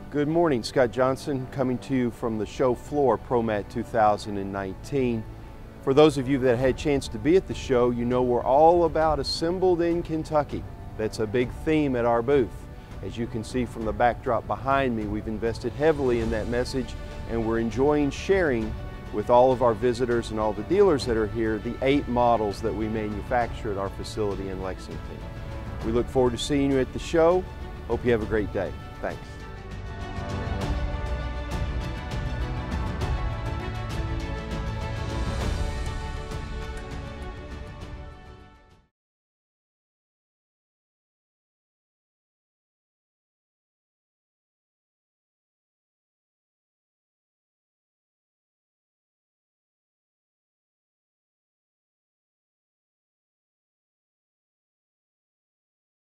Good morning, Scott Johnson coming to you from the show floor, Promat 2019. For those of you that had a chance to be at the show, you know we're all about assembled in Kentucky. That's a big theme at our booth. As you can see from the backdrop behind me, we've invested heavily in that message, and we're enjoying sharing with all of our visitors and all the dealers that are here the 8 models that we manufacture at our facility in Lexington. We look forward to seeing you at the show. Hope you have a great day. Thanks.